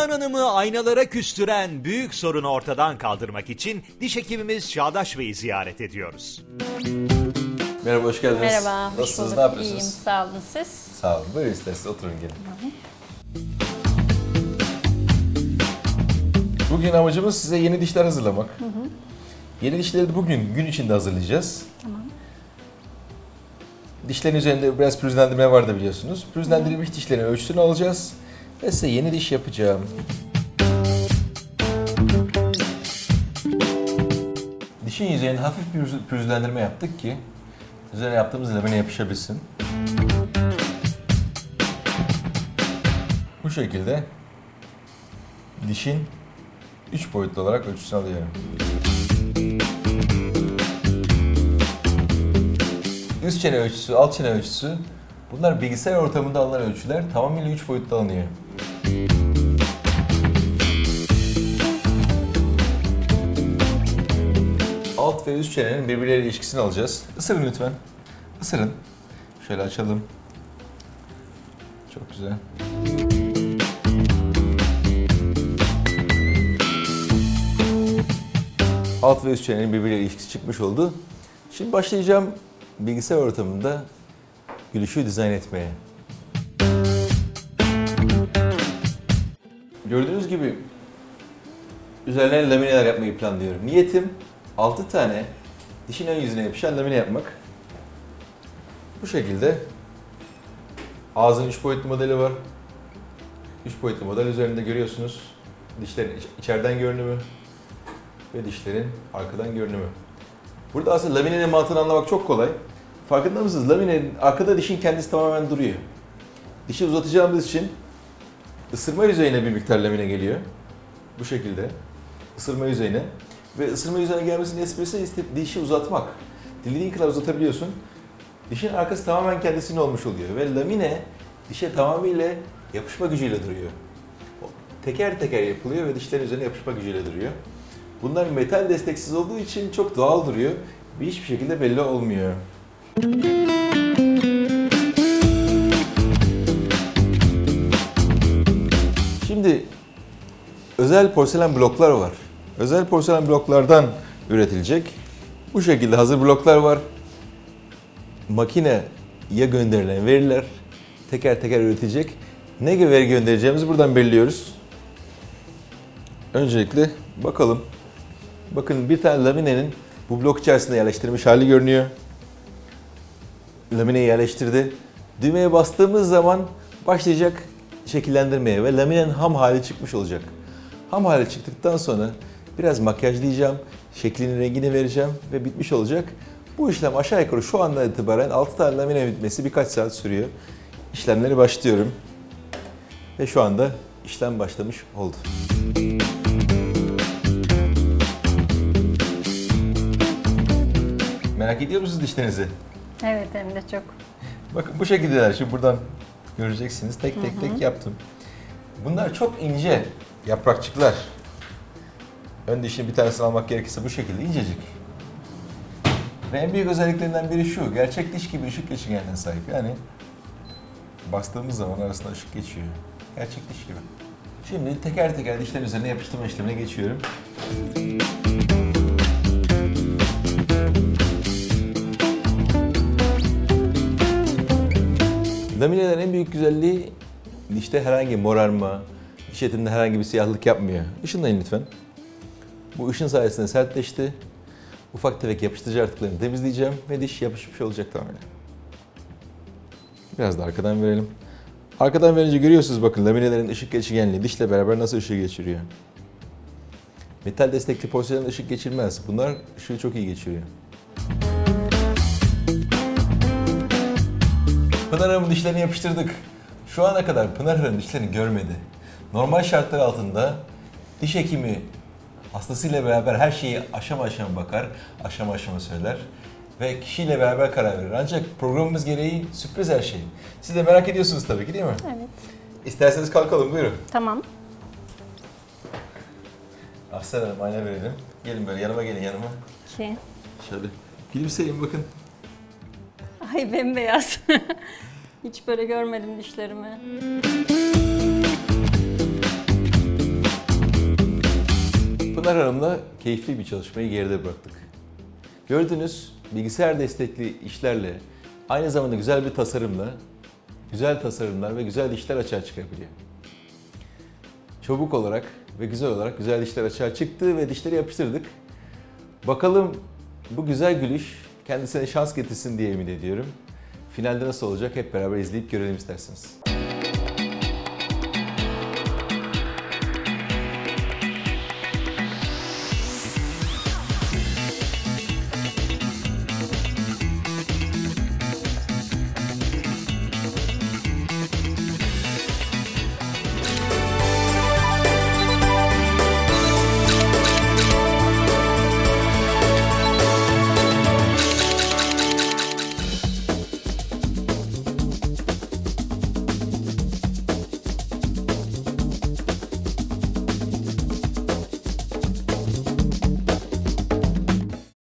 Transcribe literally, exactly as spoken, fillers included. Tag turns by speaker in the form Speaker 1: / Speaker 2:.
Speaker 1: Suzan Hanım'ı aynalara küstüren büyük sorunu ortadan kaldırmak için diş hekimimiz Çağdaş Bey'i ziyaret ediyoruz.
Speaker 2: Merhaba, hoş geldiniz.
Speaker 3: Merhaba, hoş
Speaker 2: Nasılsınız,
Speaker 3: bulduk.
Speaker 2: ne yapıyorsunuz?
Speaker 3: İyiyim, sağ olun siz.
Speaker 2: Sağ olun, buyurun isterseniz oturun gelin.
Speaker 3: Hı hı.
Speaker 2: Bugün amacımız size yeni dişler hazırlamak. Hı hı. Yeni dişleri de bugün, gün içinde hazırlayacağız.
Speaker 3: Tamam.
Speaker 2: Dişlerin üzerinde biraz pürüzlendirme var da biliyorsunuz. Pürüzlendirilmiş dişlerin ölçüsünü alacağız ve size yeni diş yapacağım. Dişin yüzeyine hafif bir pürüzlendirme yaptık ki üzerine yaptığımız lamine yapışabilsin. Bu şekilde dişin üç boyutlu olarak ölçüsünü alıyorum. Üst çene ölçüsü, alt çene ölçüsü, bunlar bilgisayar ortamında alınan ölçüler, tamamıyla üç boyutlu alınıyor. Alt ve üst çenenin birbirleriyle ilişkisini alacağız. Isırın lütfen. Isırın. Şöyle açalım. Çok güzel. Alt ve üst çenenin birbirleriyle ilişkisi çıkmış oldu. Şimdi başlayacağım bilgisayar ortamında gülüşü dizayn etmeye. Gördüğünüz gibi üzerlerine lamineler yapmayı planlıyorum. Niyetim altı tane dişin ön yüzüne yapışan lamine yapmak. Bu şekilde ağzın üç boyutlu modeli var. üç boyutlu model üzerinde görüyorsunuz dişlerin içeriden görünümü ve dişlerin arkadan görünümü. Burada aslında laminenin mantığını anlamak çok kolay. Farkında mısınız? Laminenin arkada dişin kendisi tamamen duruyor. Dişi uzatacağımız için ısırma yüzeyine bir miktar lamine geliyor. Bu şekilde. Isırma yüzeyine. Ve ısırma yüzeyine gelmesinin esprisi dişi uzatmak. Dilediğin kadar uzatabiliyorsun. Dişin arkası tamamen kendisinin olmuş oluyor. Ve lamine dişe tamamıyla yapışma gücüyle duruyor. Teker teker yapılıyor ve dişlerin üzerine yapışma gücüyle duruyor. Bunlar metal desteksiz olduğu için çok doğal duruyor. Bir hiçbir şekilde belli olmuyor. Şimdi özel porselen bloklar var. Özel porselen bloklardan üretilecek. Bu şekilde hazır bloklar var. Makineye gönderilen veriler teker teker üretecek. Ne gibi veri göndereceğimizi buradan belirliyoruz. Öncelikle bakalım. Bakın bir tane laminenin bu blok içerisinde yerleştirilmiş hali görünüyor. Lamineyi yerleştirdi. Düğmeye bastığımız zaman başlayacak şekillendirmeye ve laminenin ham hali çıkmış olacak. Ham hali çıktıktan sonra biraz makyajlayacağım, şeklinin rengini vereceğim ve bitmiş olacak. Bu işlem aşağı yukarı şu andan itibaren altı tane lamine bitmesi birkaç saat sürüyor. İşlemleri başlıyorum. Ve şu anda işlem başlamış oldu. Merak ediyor musunuz dişlerinizi?
Speaker 3: Evet, hem de çok.
Speaker 2: Bakın bu şekildeler. Şimdi buradan göreceksiniz. Tek tek tek yaptım. Bunlar çok ince yaprakçıklar. Ön dişin bir tanesini almak gerekirse bu şekilde incecik. Ve en büyük özelliklerinden biri şu. Gerçek diş gibi ışık geçirgenliğine sahip. Yani bastığımız zaman arasında ışık geçiyor. Gerçek diş gibi. Şimdi teker teker dişlerin üzerine yapıştırma işlemine geçiyorum. Laminelerin en büyük güzelliği dişte herhangi morarma, diş etinde herhangi bir siyahlık yapmıyor. Işınlayın lütfen. Bu ışın sayesinde sertleşti. Ufak tefek yapıştırıcı artıklarını temizleyeceğim ve diş yapışmış olacak tamamen. Biraz da arkadan verelim. Arkadan verince görüyorsunuz bakın laminelerin ışık geçirgenliği dişle beraber nasıl ışığı geçiriyor. Metal destekli porselen ışık geçirmez. Bunlar ışığı çok iyi geçiriyor. Pınar Hanım'ın dişlerini yapıştırdık. Şu ana kadar Pınar Hanım dişlerini görmedi. Normal şartlar altında diş hekimi hastasıyla beraber her şeyi aşama aşama bakar, aşama aşama söyler ve kişiyle beraber karar verir. Ancak programımız gereği sürpriz her şey. Siz de merak ediyorsunuz tabii ki, değil mi?
Speaker 3: Evet.
Speaker 2: İsterseniz kalkalım, buyurun.
Speaker 3: Tamam.
Speaker 2: Aslan Hanım, ayna verelim. Gelin böyle yanıma, gelin yanıma.
Speaker 3: İki.
Speaker 2: Şöyle gülümseyin bakın.
Speaker 3: Ay bembeyaz. Hiç böyle görmedim dişlerimi.
Speaker 2: Pınar Hanım'la keyifli bir çalışmayı geride bıraktık. Gördüğünüz bilgisayar destekli işlerle aynı zamanda güzel bir tasarımla güzel tasarımlar ve güzel dişler açığa çıkabiliyor. Çabuk olarak ve güzel olarak güzel dişler açığa çıktı ve dişleri yapıştırdık. Bakalım bu güzel gülüş kendisine şans getirsin diye ümit ediyorum. Finalde nasıl olacak hep beraber izleyip görelim isterseniz.